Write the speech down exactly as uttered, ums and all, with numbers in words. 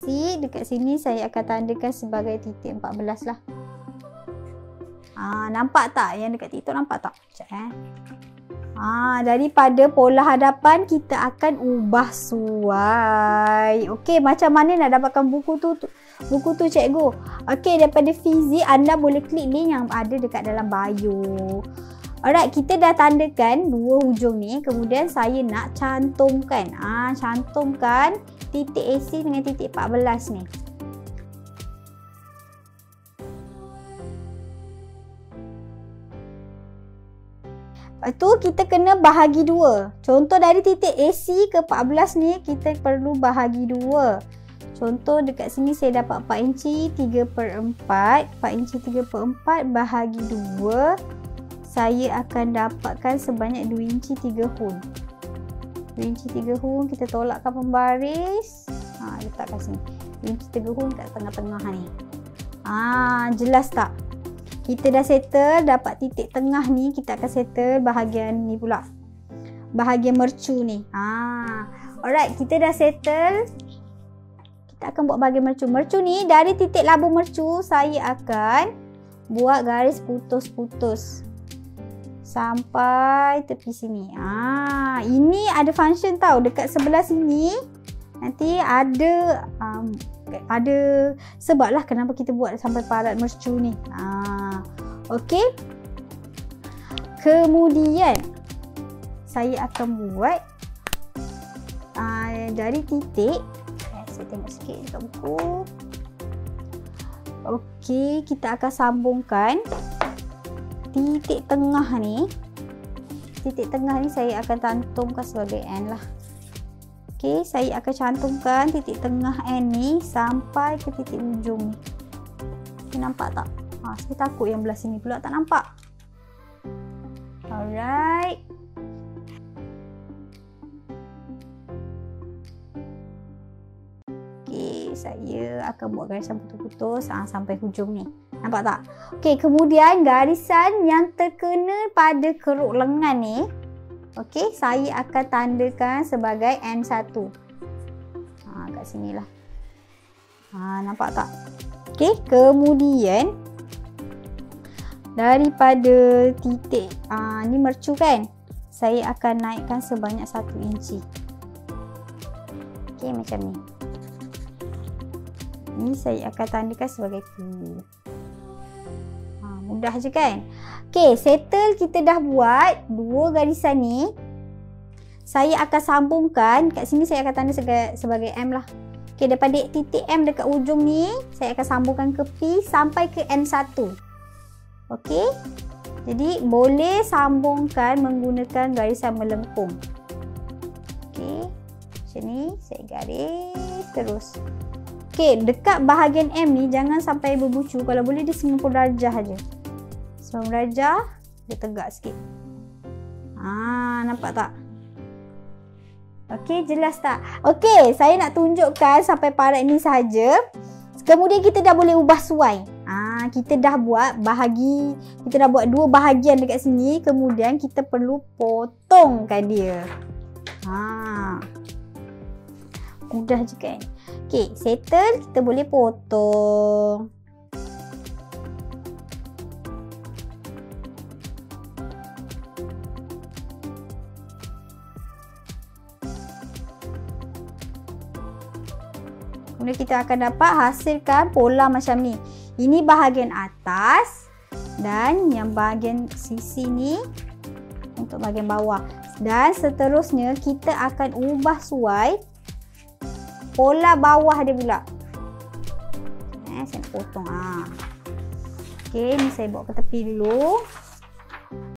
C. Dekat sini saya akan tandakan sebagai titik empat belas lah. Ha, nampak tak yang dekat titik tu, nampak tak? Sekejap eh. Ha, daripada pola hadapan kita akan ubah suai. Okey, macam mana nak dapatkan buku tu, tu buku tu cikgu? Okey, daripada fizik anda boleh klik link yang ada dekat dalam bio. Alright, kita dah tandakan dua hujung ni. Kemudian saya nak cantumkan. Ah, ha, cantumkan titik A C dengan titik empat belas ni. Lepas tu kita kena bahagi dua. Contoh dari titik A C ke empat belas ni kita perlu bahagi dua. Contoh dekat sini saya dapat empat inci tiga per empat. empat inci tiga per empat bahagi dua. Saya akan dapatkan sebanyak dua inci tiga hun. dua inci tiga hun kita tolakkan pembaris. Ha, letakkan sini. dua inci tiga hun kat tengah-tengah ni. Ah, ha, jelas tak? Kita dah settle dapat titik tengah ni, kita akan settle bahagian ni pula. Bahagian mercu ni. Ha. Alright, kita dah settle. Kita akan buat bahagian mercu. Mercu ni dari titik labu mercu saya akan buat garis putus-putus sampai tepi sini. Ha, ini ada function tau dekat sebelah sini. Nanti ada um, ada sebablah kenapa kita buat sampai parat mercu ni. Ha, okey. Kemudian saya akan buat uh, dari titik. Eh, saya tengok sikit dekat buku. Okey, kita akan sambungkan titik tengah ni. Titik tengah ni saya akan cantumkan sebagai N lah. Okey, saya akan cantumkan titik tengah N ni sampai ke titik ujung ni. Okay, nampak tak? Ha, saya takut yang belah sini pula tak nampak. Alright. Okey, saya akan buat garisan putus-putus ha, sampai hujung ni. Nampak tak? Okey, kemudian garisan yang terkena pada keruk lengan ni, okey, saya akan tandakan sebagai N satu. Ha, kat sinilah. Ha, nampak tak? Okey, kemudian daripada titik ha, ni mercu kan, saya akan naikkan sebanyak satu inci. Okey, macam ni. Ni saya akan tandakan sebagai Q. Ha, mudah je kan? Okey, settle kita dah buat dua garisan ni. Saya akan sambungkan, kat sini saya akan tanda sebagai, sebagai M lah. Okey, daripada titik M dekat ujung ni, saya akan sambungkan ke P sampai ke N satu. Okey. Jadi, boleh sambungkan menggunakan garisan melengkung. Okey. Macam ni, saya garis terus. Okey, dekat bahagian M ni, jangan sampai berbucu. Kalau boleh, dia sembilan puluh darjah je. sembilan puluh darjah, dia tegak sikit. Ah, nampak tak? Okey, jelas tak? Okey, saya nak tunjukkan sampai parat ni sahaja. Kemudian kita dah boleh ubah suai. Ah, kita dah buat bahagi, kita dah buat dua bahagian dekat sini. Kemudian kita perlu potongkan dia. Ha. Mudah je kan? Okey, settle, kita boleh potong. Kemudian kita akan dapat hasilkan pola macam ni. Ini bahagian atas dan yang bahagian sisi ni untuk bahagian bawah. Dan seterusnya kita akan ubah suai pola bawah dia pula. Eh, saya nak potong. Ha. Okey, ni saya bawa ke tepi dulu.